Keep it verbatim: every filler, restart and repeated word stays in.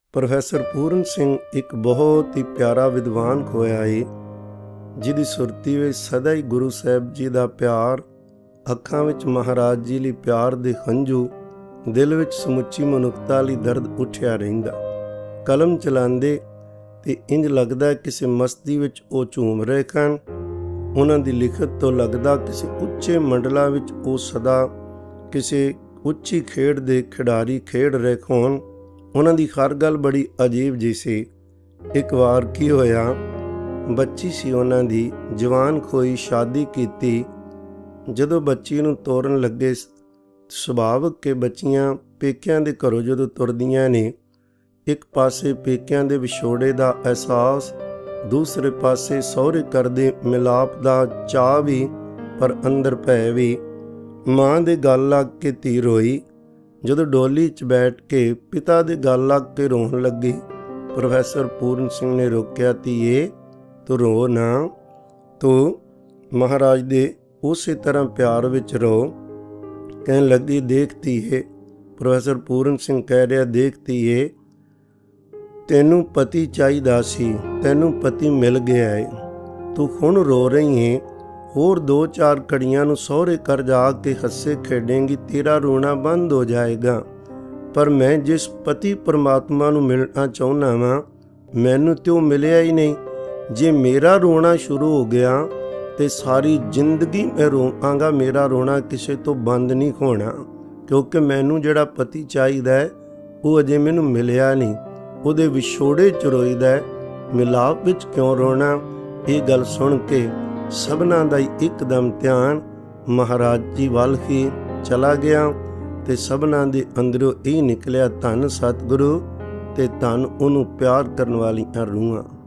Professor पूर्ण सिंह एक बहुत ही प्यारा विद्वान खोया है, जिहदी सुरती विच सदा ही गुरु साहब जी का प्यार, अखां विच महाराज जी लई प्यार दे हंझू, दिल विच समुची मनुखता लई दर्द उठिया रहिंदा। कलम चलांदे ते इंज लगदा किसी मस्ती विच ओ झूम रहे हन। उन्हां दी लिखत तो लगदा किसी उच्चे मंडला विच ओ सदा किसी उच्ची खेड दे खिडारी खेड रहे होण। उन्हां दी हर गल बड़ी अजीब जी सी। एक वार की होया, बच्ची सी उन्हां दी, जवान खोई, शादी कीती। जदों बच्ची नूं तोरन लगे, सुभावक के बच्चियां पेकियां दे घरों जदों तुरदियां ने, एक पासे पेकियां दे विछोड़े दा एहसास, दूसरे पासे सहुरे करदे मिलाप दा चाह भी, पर अंदर भै भी। मां दे गल लग के धी रोई। जदों डोली च बैठ के पिता दे गल लग के रोन लगी, प्रोफैसर पूर्ण सिंह ने रोकिया, धीए तू रो ना, तू महाराज दे उस तरह प्यार विच रो। कहन लगी, देख धीए, प्रोफैसर पूर्ण सिंह कह रहा, देख धीए, तैनू पति चाहिदा सी, तैनू पति मिल गया है, तू हुण रो रही है। होर दो चार घड़ियां नूं सहुरे कर जा के हस्से खेडेंगी, तेरा रोना बंद हो जाएगा। पर मैं जिस पति परमात्मा नूं मिलना चाहुंदा वां, मैनू तो वो मिलिया ही नहीं। जे मेरा रोना शुरू हो गया तो सारी जिंदगी मैं रोवांगा, मेरा रोना किसी तो बंद नहीं होना, क्योंकि मैनू जिहड़ा पति चाहिदा है वो अजे मैनू मिलिया नहीं। उहदे विछोड़े च रोईदा है, मिलाप विच क्यों रोना। ये गल सुन के सबना दा एकदम ध्यान महाराज जी वाल ही चला गया ते सबना दे अंदरों यही निकलिया, धन सतगुरु ते धन उन्होंने प्यार करने वाली रूहां।